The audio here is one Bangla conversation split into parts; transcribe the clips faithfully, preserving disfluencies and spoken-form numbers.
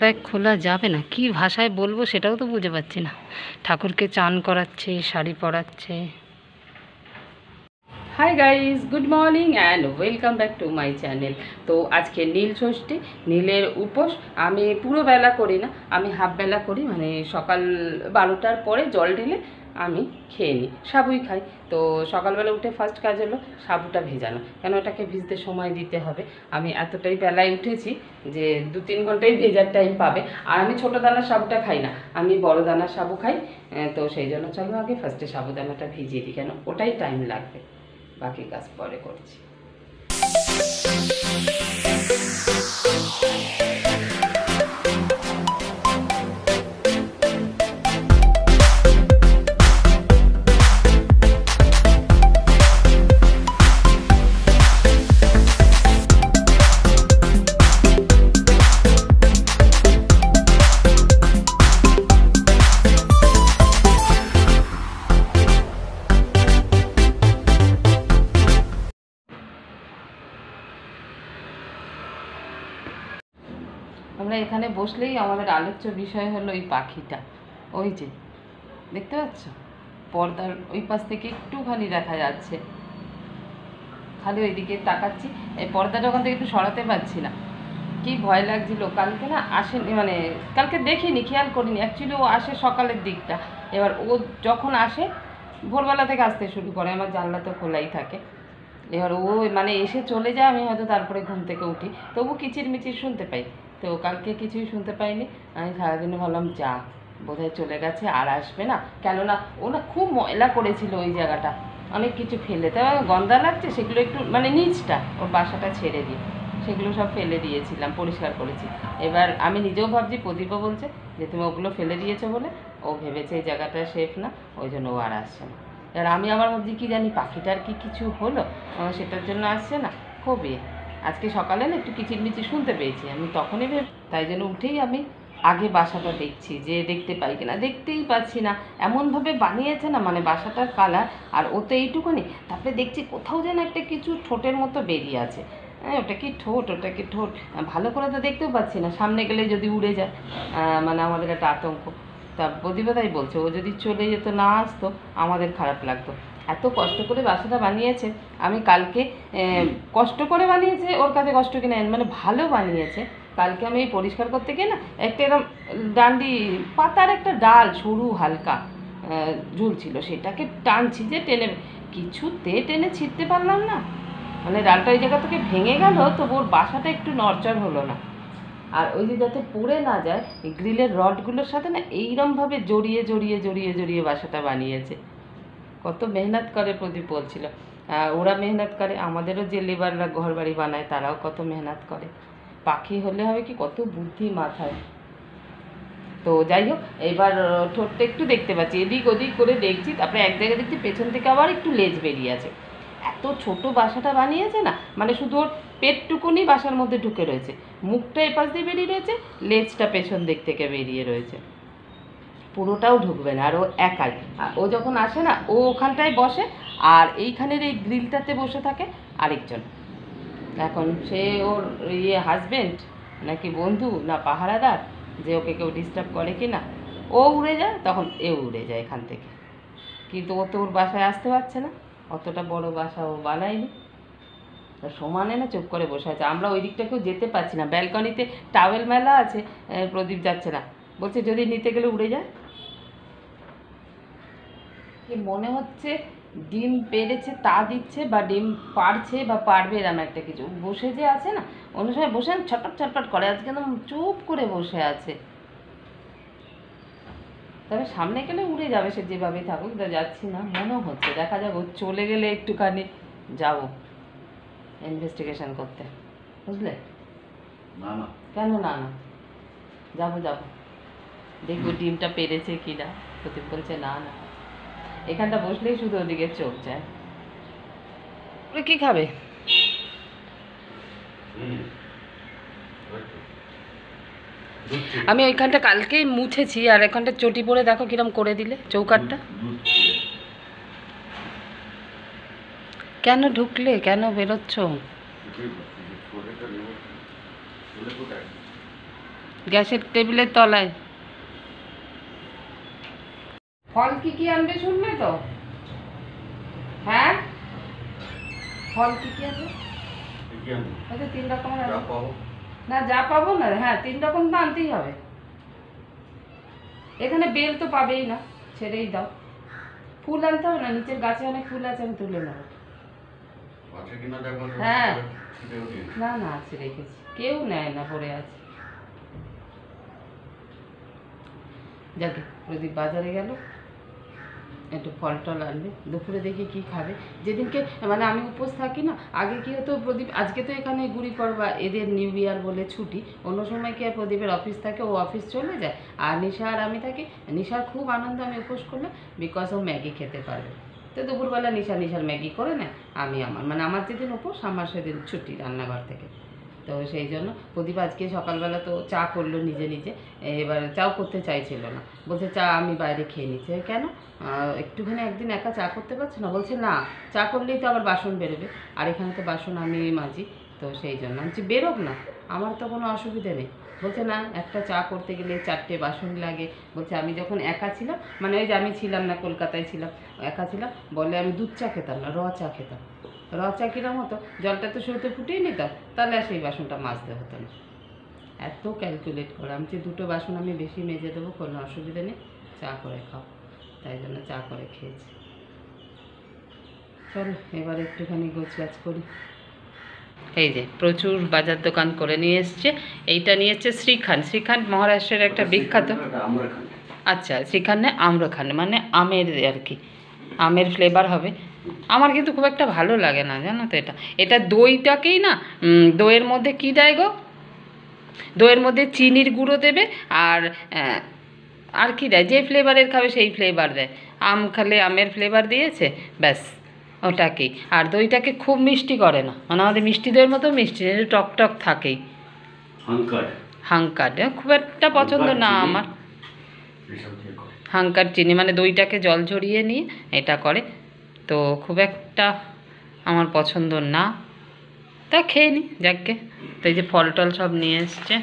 প্যাক খোলা যাবে না, কি ভাষায় বলবো সেটাও তো বুঝে পাচ্ছি না। ঠাকুরকে চান করাচ্ছে, শাড়ি পরাচ্ছে। Hi guys, good morning and welcome back to my channel. তো আজকে নীল ষষ্ঠী, নীলের উপোস। আমি পুরো বেলা করি না, আমি হাফ বেলা করি, মানে সকাল বারোটার পরে জল ঢেলে আমি খেয়ে নিই, সাবুই খাই। তো সকালবেলা উঠে ফার্স্ট কাজ হলো সাবুটা ভেজানো, কেন ওটাকে ভিজতে সময় দিতে হবে। আমি এতটাই বেলায় উঠেছি যে দু তিন ঘন্টায় ভেজার টাইম পাবে। আর আমি ছোটো দানার সাবুটা খাই না, আমি বড় দানার সাবু খাই। তো সেই জন্য চলো আগে ফার্স্টে সাবুদানাটা ভিজিয়ে দিই, কেন ওটাই টাইম লাগবে, বাকি কাজ পরে করছি। আমরা এখানে বসলেই আমাদের আলোচ্য বিষয় হলো এই পাখিটা। ওই যে দেখতে পাচ্ছ, পর্দার ওই পাশ থেকে একটুখানি দেখা যাচ্ছে, খালি ওইদিকে তাকাচ্ছি। এই পর্দাটা ওখান থেকে একটু সরাতে পারছি না, কি ভয় লাগছিল। কালকে না আসেনি, মানে কালকে দেখিনি, খেয়াল করিনি। অ্যাকচুয়ালি ও আসে সকালের দিকটা, এবার ও যখন আসে ভোরবেলা থেকে আসতে শুরু করে, আমার জানলা তো খোলাই থাকে। এবার ও মানে এসে চলে যায়, আমি হয়তো তারপরে ঘুম থেকে উঠি, তবু কিচির মিচির শুনতে পাই। তো কালকে কিছুই শুনতে পাইনি। আমি সারাদিনে ভাবলাম যা বোধহয় চলে গেছে, আর আসবে না। কেননা ও না খুব ময়লা করেছিল ওই জায়গাটা, অনেক কিছু ফেলে, তবে গন্ধা লাগছে সেগুলো একটু, মানে নিচটা ওর বাসাটা ছেড়ে দিয়ে সেগুলো সব ফেলে দিয়েছিলাম, পরিষ্কার করেছি। এবার আমি নিজেও ভাবছি, প্রদীপও বলছে যে তুমি ওগুলো ফেলে দিয়েছো বলে ও ভেবেছে এই জায়গাটা সেফ না, ওই জন্য ও আর আসছে না। এবার আমি আবার ভাবছি কি জানি পাখিটার কি কিছু হলো, সেটার জন্য আসছে না। খুবই আজকে সকালে না একটু কিচিরমিচির শুনতে পেয়েছি, আমি তখনই ভেবে, তাই জন্য উঠেই আমি আগে বাসাটা দেখছি যে দেখতে পাই কিনা। দেখতেই পাচ্ছি না, এমনভাবে বানিয়েছে না, মানে বাসাটার কালার আর ওতে এইটুকুনি। তারপরে দেখছি কোথাও যেন একটা কিছু ঠোঁটের মতো বেরিয়ে আছে। হ্যাঁ, ওটা কি ঠোঁট, ওটা কি ঠোঁট ভালো করে তো দেখতেও পাচ্ছি না, সামনে গেলে যদি উড়ে যায়, মানে আমাদের একটা আতঙ্ক। তা প্রদীপদাই বলছে ও যদি চলে যেত, না আসতো, আমাদের খারাপ লাগতো। এত কষ্ট করে বাসাটা বানিয়েছে। আমি কালকে কষ্ট করে বানিয়েছে, ওর কাছে কষ্ট কিনে মানে ভালো বানিয়েছে। কালকে আমি পরিষ্কার করতে গিয়ে না একটা এরকম ডান্ডি পাতার একটা ডাল সরু হালকা ঝুলছিল, সেটাকে টানছি যে টেনে, কিছুতে টেনে ছিঁড়তে পারলাম না, মানে ডালটা ওই জায়গা থেকে ভেঙে গেল, তো ওর বাসাটা একটু নড়চড় হলো না। আর ওই যে যাতে পড়ে না যায়, গ্রিলের রডগুলোর সাথে না এইরমভাবে জড়িয়ে জড়িয়ে জড়িয়ে জড়িয়ে বাসাটা বানিয়েছে। কত মেহনত করে প্রদীপ বলছিল। ওরা মেহনত করে, আমাদেরও যে লেবাররা ঘর বাড়ি বানায় তারাও কত মেহনত করে। পাখি হলে হবে কি, কত বুদ্ধি মাথায়। তো যাই হোক, এবার ঠোঁটটা একটু দেখতে পাচ্ছি, এদিক ওদিক করে দেখছি। তারপরে এক জায়গায় দেখছি পেছন থেকে আবার একটু লেজ বেরিয়ে আছে। এত ছোট বাসাটা বানিয়েছে না, মানে শুধু ওর পেটটুকুনি বাসার মধ্যে ঢুকে রয়েছে, মুখটা এপাশ দিয়ে বেরিয়ে রয়েছে, লেজটা পেছন দিক থেকে বেরিয়ে রয়েছে, পুরোটাও ঢুকবে না। আর ও একাই, ও যখন আসে না ও ওখানটায় বসে, আর এইখানের এই গ্রিলটাতে বসে থাকে আরেকজন। এখন সে ওর ইয়ে হাজবেন্ড নাকি বন্ধু না পাহারাদার, যে ওকে কেউ ডিস্টার্ব করে কি না, ও উড়ে যায় তখন এও উড়ে যায় এখান থেকে। কিন্তু ও তো ওর বাসায় আসতে পারছে না, অতটা বড় বাসা ও বানায়নি, সমানে না চুপ করে বসে আছে। আমরা ওই দিকটা কেউ যেতে পারছি না, ব্যালকনিতে টাওয়েল মেলা আছে, প্রদীপ যাচ্ছে না, বলছে যদি নিতে গেলে উড়ে যায়। কি মনে হচ্ছে ডিম পেড়েছে তা দিচ্ছে, বা ডিম পারছে বা পারবে, এরম একটা কিছু। বসে যে আছে না, অন্য সময় বসে ছটপট ছটপট করে, আজকে একদম চুপ করে বসে আছে। তবে সামনে গেলে উড়ে যাবে, সে যেভাবেই থাকুক। তা যাচ্ছি না মনে হচ্ছে, দেখা যাক। ও চলে গেলে একটুখানি যাব ইনভেস্টিগেশন করতে, বুঝলে? না না, কেন না না, যাবো যাবো, দেখবো ডিমটা পেরেছে কি না। প্রদীপ বলছে না না, এখানটা বসলেই শুধু ওদিকে চোখ যায়। কি খাবে? আমি ওইখানটা কালকেই মুছেছি, আর এখানটা চটি পরে দেখো কিরম করে দিলে চৌকাটটা। কেন ঢুকলে, কেন বেরোচ্ছ? গ্যাসের টেবিলের তলায়। ফল কি কি আনবে শুনবে তো? হ্যাঁ, ফল কি কি আছে? আচ্ছা, তিন রকমের না, যা পাবো না, হ্যাঁ তিন রকম তো আনতেই হবে। এখানে বেল তো পাবেই না, ছেড়েই দাও। ফুল আনতে হবে না, নিচের গাছে অনেক ফুল আছে, আমি তুলে নেবো। হ্যাঁ, না না আছে, রেখেছি, কেউ নেয় না, পড়ে আছে। যাকে প্রদীপ বাজারে গেল, একটু ফল টল আনবে, দুপুরে দেখি কি খাবে। যেদিনকে মানে আমি উপোস থাকি না, আগে কি হতো প্রদীপ, আজকে তো এখানে গুড়ি পড়বা এদের নিউ ইয়ার বলে ছুটি, অন্য সময় কি আর প্রদীপের অফিস থাকে, ও অফিস চলে যায়, আর নিশা আর আমি থাকি। নিশার খুব আনন্দ আমি উপোস করলে, বিকজ ও ম্যাগি খেতে পারবে। তো দুপুরবেলা নিশা নিশার ম্যাগি করে নেয়, আমি আমার মানে আমার যেদিন উপোস আমার সেদিন ছুটি রান্নাঘর থেকে। তো সেই জন্য প্রদীপ আজকে সকালবেলা তো চা করলো নিজে নিজে, এবার চাও করতে চাইছিল না, বলছে চা আমি বাইরে খেয়ে নিচ্ছি। কেন একটুখানি একদিন একা চা করতে পারছে না? বলছে না, চা করলেই তো আবার বাসন বেরোবে, আর এখানে তো বাসন আমি মাজি, তো সেই জন্য আমি বলছি বেরোক না, আমার তো কোনো অসুবিধে নেই। বলছে না, একটা চা করতে গেলে চারটে বাসন লাগে। বলছে আমি যখন একা ছিলাম, মানে ওই যে আমি ছিলাম না, কলকাতায় ছিলাম, একা ছিলাম, বলে আমি দুধ চা খেতাম না, র চা খেতাম। র চা কিরম হতো, জলটা তো শুরুতে ফুটিয়ে নিতাম, তাহলে আর সেই বাসনটা মাজতে হতো না। এত ক্যালকুলেট করে আমি যে দুটো বাসন আমি বেশি মেজে দেবো, কোনো অসুবিধা নেই, চা করে খাও, তাই জন্য চা করে খেয়েছি। চলো এবার একটুখানি গোছগাছ করি। এই যে প্রচুর বাজার দোকান করে নিয়ে এসছে। এইটা নিয়ে এসছে শ্রীখান্ড। শ্রীখান্ড মহারাষ্ট্রের একটা বিখ্যাত, আচ্ছা শ্রীখান্ডে আম্রখান্ড মানে আমের আর কি, আমের ফ্লেভার হবে। আমার কিন্তু খুব একটা ভালো লাগে না, জানো তো। এটা এটা দইটাকেই না, দইয়ের মধ্যে কি দেয় গো, দইয়ের মধ্যে চিনির গুঁড়ো দেবে, আর আর কি দেয়, যে ফ্লেভারের খাবে সেই ফ্লেভার দেয়। আম খালে আমের ফ্লেভার দিয়েছে, ব্যাস ওটাকেই। আর দইটাকে খুব মিষ্টি করে না, মানে আমাদের মিষ্টি দইয়ের মতো মিষ্টি, টক টক থাকেই। হাঙ্কার, হাঙ্কার খুব একটা পছন্দ না আমার। হাঙ্কার চিনি মানে দইটাকে জল ঝরিয়ে নিয়ে এটা করে, তো খুব একটা আমার পছন্দ না, তা খেয়ে নি যাকে। তো এই যে ফল টল সব নিয়ে এসছে,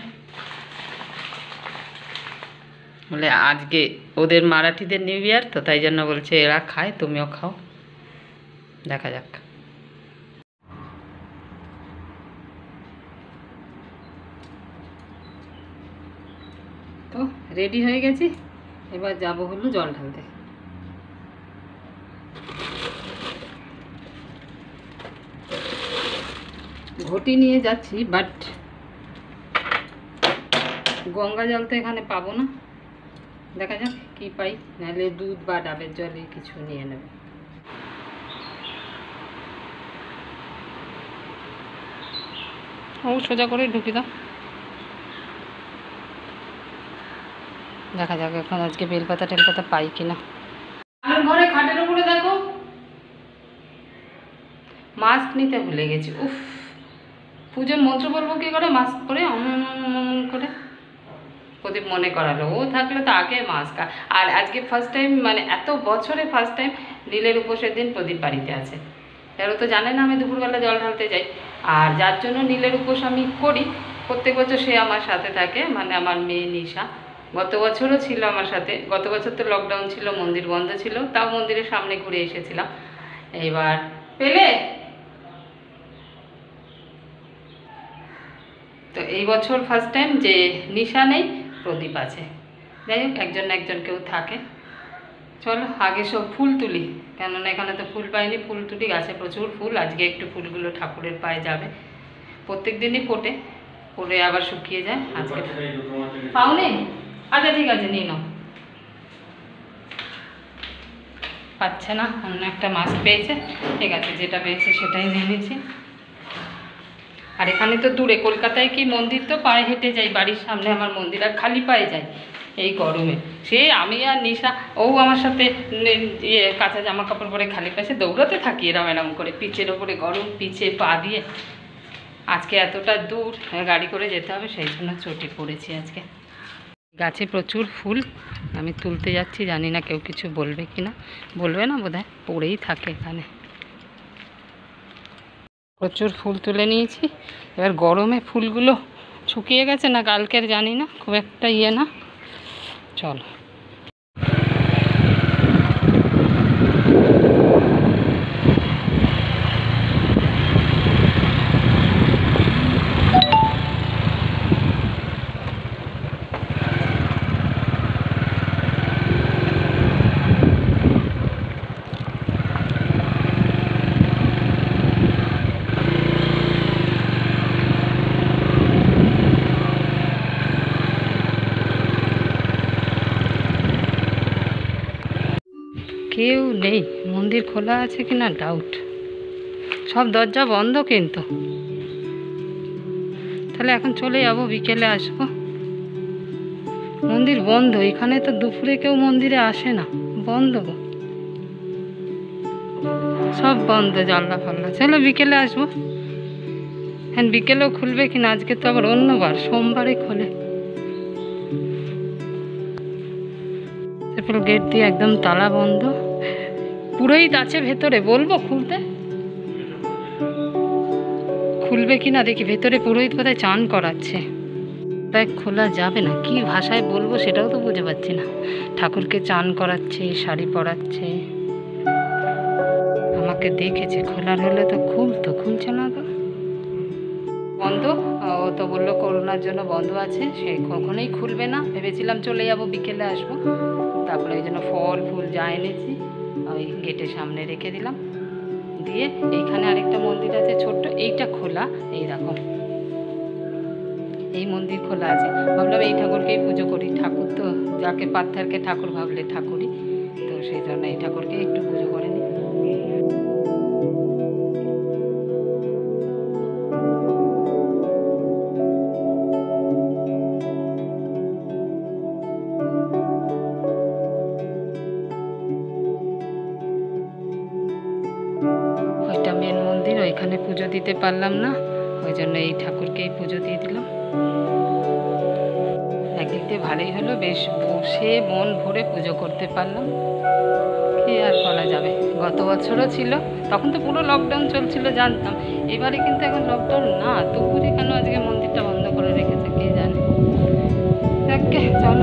বলে আজকে ওদের মারাঠিদের নিউ ইয়ার তো, তাই জন্য বলছে এরা খায় তুমিও খাও, দেখা যাক। তো রেডি হয়ে গেছি, এবার যাবো হলো জল ঢালতে। ঘটি নিয়ে যাচ্ছি, বাট গঙ্গা জল তো এখানে পাবো না, দেখা যাক কি পাই, নাহলে দুধ বা ডাবের জলে কিছু নিয়ে নেব। ও সোজা করে ঢুকি দাও, দেখা যাক এখন আজকে বেলপাতা টেলপাতা পাই কিনা। আমার ঘরে খাটের উপরে দেখো মাস্ক নিতে ভুলে গেছি। উফ, পুজোর মন্ত্র বলবো কি করে মাস্ক পরে অমন করে, প্রদীপ মনে করালো, ও থাকলে তো আগে মাস্ক। আর আজকে ফার্স্ট টাইম, মানে এত বছরে ফার্স্ট টাইম নীলের উপোসের দিন প্রদীপ বাড়িতে আছে। এরা তো জানে না আমি দুপুরবেলা জল ঢালতে যাই, আর যার জন্য নীলের উপোস আমি করি প্রত্যেক বছর, সে আমার সাথে থাকে, মানে আমার মেয়ে নিশা। গত বছরও ছিল আমার সাথে, গত বছর তো লকডাউন ছিল, মন্দির বন্ধ ছিল, তাও মন্দিরের সামনে ঘুরে এসেছিলাম। এবার পেলে তো এই বছর ফার্স্ট টাইম যে নিশা নেই, প্রদীপ আছে। যাই হোক, একজন না একজন কেউ থাকে। চলো আগে সব ফুল তুলি, কেননা এখানে তো ফুল পাইনি, ফুল তুলি, গাছে প্রচুর ফুল। আজকে একটু ফুলগুলো ঠাকুরের পায়ে যাবে, প্রত্যেক দিনই ফোটে, পরে আবার শুকিয়ে যায়। আজকে পাওনি? আচ্ছা ঠিক আছে, নিয়ে নাও। পাচ্ছে না, অন্য একটা মাছ পেয়েছে, ঠিক আছে যেটা পেয়েছে সেটাই নিয়ে নিয়েছি। আর এখানে তো দূরে, কলকাতায় কি মন্দির তো পায়ে হেঁটে যাই, বাড়ির সামনে আমার মন্দির, আর খালি পায়ে যাই এই গরমে। সে আমি আর নিশা, ও আমার সাথে ইয়ে কাঁচা জামা কাপড় পরে খালি পাশে দৌড়াতে থাকি এরম এরম করে, পিচের ওপরে গরম, পিচে পা দিয়ে। আজকে এতটা দূর গাড়ি করে যেতে হবে, সেই জন্য চটি পড়েছি আজকে। গাছে প্রচুর ফুল, আমি তুলতে যাচ্ছি, জানি না কেউ কিছু বলবে কি না, বলবে না বোধহয়, পড়েই থাকে এখানে। প্রচুর ফুল তুলে নিয়েছি, এবার গরমে ফুলগুলো শুকিয়ে গেছে না কালকের জানি না, খুব একটা ইয়ে না। চলো কেউ নেই, মন্দির খোলা আছে কিনা ডাউট, সব দরজা বন্ধ কিন্তু। তাহলে এখন চলে যাবো, বিকেলে আসবো। মন্দির বন্ধ, এখানে তো দুপুরে কেউ মন্দিরে আসে না, বন্ধ গো, সব বন্ধ জানলা ফাল্লা। চলো বিকেলে আসবো। হ্যাঁ বিকেলেও খুলবে কিনা, আজকে তো আবার অন্যবার, সোমবারে খোলে। গেট দিয়ে একদম তালা বন্ধ। পুরোহিত আছে ভেতরে, বলবো খুলতে, খুলবে কিনা দেখি। ভেতরে পুরোহিত কোথায় চান করাচ্ছে, তাই খোলা যাবে না। কি ভাষায় বলবো সেটাও তো বুঝতে পারছি না। ঠাকুরকে চান করাচ্ছে, শাড়ি পরাচ্ছে, আমাকে দেখেছে। খোলার হলে তো খুলতো, খুলছে না তো, বন্ধ। ও তো বললো করোনার জন্য বন্ধ আছে, সে কখনোই খুলবে না। ভেবেছিলাম চলে যাব, বিকেলে আসবো। তারপরে ওই জন্য ফল ফুল যা এনেছি ওই গেটের সামনে রেখে দিলাম। দিয়ে এইখানে আরেকটা মন্দির আছে ছোট্ট, এইটা খোলা। এই দেখো এই মন্দির খোলা আছে। ভাবলাম এই ঠাকুরকেই পুজো করি, ঠাকুর তো যাকে পাথরকে ঠাকুর ভাবলে ঠাকুরই তো, সেই জন্য এই ঠাকুরকে একটু পুজো করে নিই। ওইটা মেন মন্দির, ওইখানে পুজো দিতে পারলাম না, ওই জন্য এই ঠাকুরকেই পুজো দিয়ে দিলাম। একদিক দিয়ে ভালোই হলো, বেশ বসে মন ভরে পুজো করতে পারলাম। কি আর করা যাবে, গত বছরও ছিল, তখন তো পুরো লকডাউন চলছিল জানতাম। এবারে কিন্তু এখন লকডাউন না, তবুরে কেন আজকে মন্দিরটা বন্ধ করে রেখেছে কে জানে। যাকে চলো।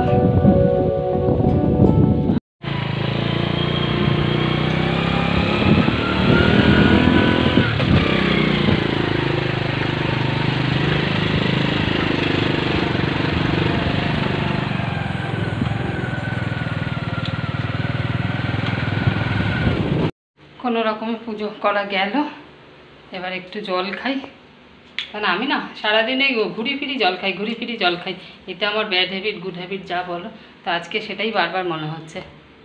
কোনো রকমে পুজো করা গেল, এবার একটু জল খাই। কারণ আমি না সারাদিনে ঘুরি ফিরি জল খাই, ঘুরি ফিরি জল খাই। এটা আমার ব্যাড হ্যাবিট গুড হ্যাবিট যা বলো, তো আজকে সেটাই বারবার মনে হচ্ছে।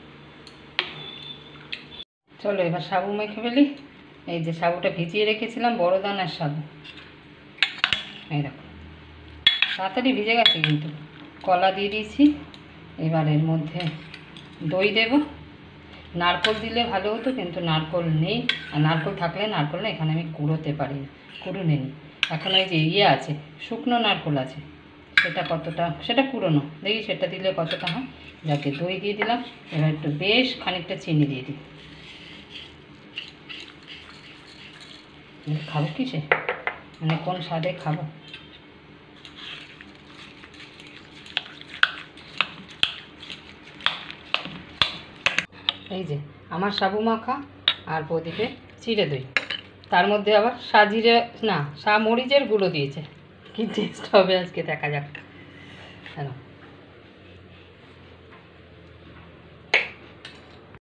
চলো এবার সাবু মেখে ফেলি। এই যে সাবুটা ভিজিয়ে রেখেছিলাম, বড় দানার সাবু, এই দেখো তাড়াতাড়ি ভিজে গেছে কিন্তু। কলা দিয়ে দিয়েছি, এবার এর মধ্যে দই দেব। নারকোল দিলে ভালো হতো, কিন্তু নারকোল নেই। আর নারকোল থাকলে নারকোল না এখানে আমি কুড়োতে পারি না, কুড়ো নেই। এখন ওই যে ইয়ে আছে, শুকনো নারকোল আছে, সেটা কতটা, সেটা কুড়োনো, দেখি সেটা দিলে কতটা হয়। যাকে দই দিয়ে দিলাম, এবার একটু বেশ খানিকটা চিনি দিয়ে দিই। খাবো কিসে, মানে কোন স্বাদে খাবো। এই যে আমার সাবু মাখা আর প্রদীপে চিড়ে দই, তার মধ্যে আবার সাজিরে না সা মরিচের গুঁড়ো দিয়েছে। কি টেস্ট হবে আজকে দেখা যাক। হ্যাঁ